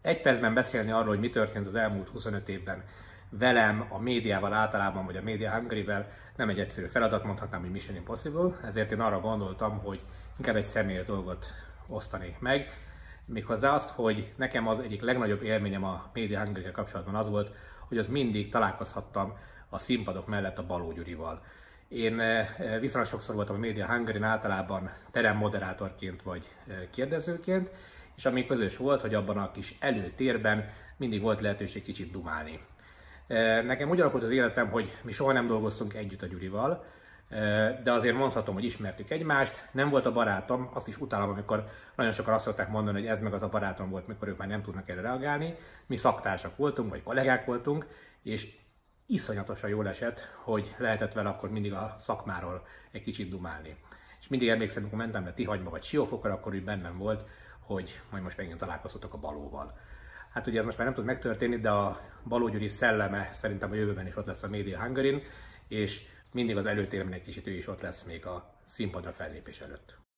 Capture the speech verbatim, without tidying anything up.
Egy percben beszélni arról, hogy mi történt az elmúlt huszonöt évben velem, a médiával általában, vagy a Media Hungary-vel nem egy egyszerű feladat, mondhatnám, hogy Mission Impossible, ezért én arra gondoltam, hogy inkább egy személyes dolgot osztanék meg, méghozzá azt, hogy nekem az egyik legnagyobb élményem a Media Hungary-kel kapcsolatban az volt, hogy ott mindig találkozhattam a színpadok mellett a Balogh Gyurival. Én viszonylag sokszor voltam a Media Hungary-n, általában teremmoderátorként vagy kérdezőként, és ami közös volt, hogy abban a kis előtérben mindig volt lehetőség kicsit dumálni. Nekem úgy alakult az életem, hogy mi soha nem dolgoztunk együtt a Gyurival, de azért mondhatom, hogy ismertük egymást, nem volt a barátom, azt is utálom, amikor nagyon sokan azt szokták mondani, hogy ez meg az a barátom volt, mikor ők már nem tudnak erre reagálni. Mi szaktársak voltunk, vagy kollégák voltunk, és iszonyatosan jól esett, hogy lehetett vele akkor mindig a szakmáról egy kicsit dumálni. És mindig emlékszem, amikor mentem be Tihagyba vagy Siófokra, akkor úgy bennem volt, hogy majd most megint találkoztatok a Balóval. Hát ugye ez most már nem tud megtörténni, de a Balogh Gyuri szelleme szerintem a jövőben is ott lesz a Media Hungary-n, és mindig az előtérben egy kicsit ő is ott lesz még a színpadra fellépés előtt.